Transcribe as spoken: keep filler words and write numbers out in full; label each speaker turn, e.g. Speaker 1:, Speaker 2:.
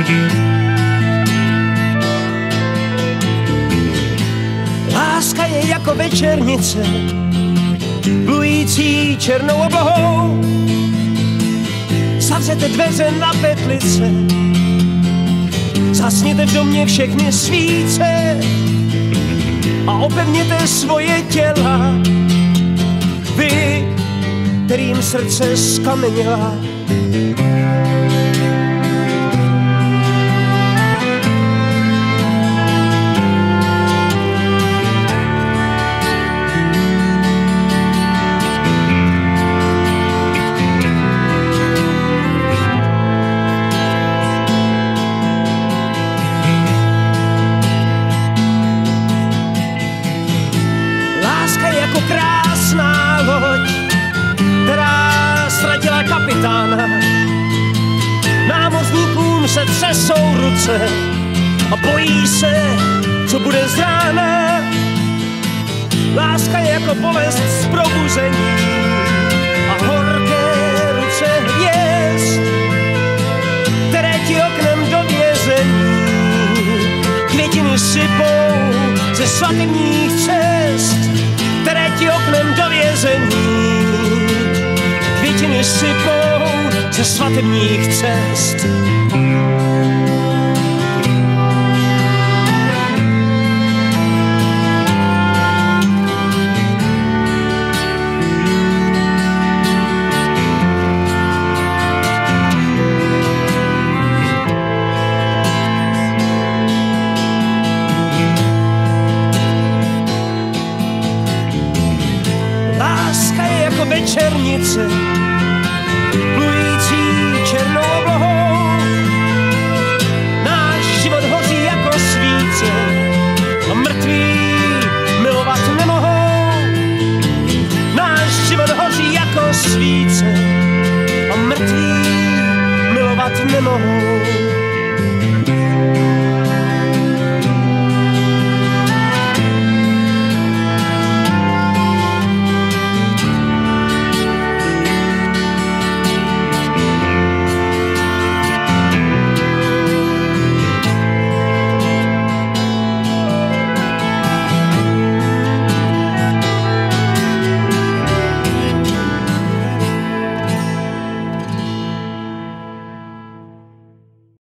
Speaker 1: Láska je jako večernice, plující černou oblohou. Zavřete dveře na petlice, zasněte v domě všechny svíce a opevněte svoje těla. Vy, kterým srdce skameněla. Láska je jako krásná loď, která ztratila kapitána. Námořníkům se třesou ruce a bojí se, co bude z rána. Láska je jako bolest z probuzení a horké ruce hvězd, které ti oknem do vězení květiny sypou ze svatebních cest, které ti oknem do vězení květiny sypou ze svatebních cest. Láska je jako večernice, plující černou oblohou. Náš život hoří jako svíce a mrtví milovat nemohou. Náš život hoří jako svíce a mrtví milovat nemohou.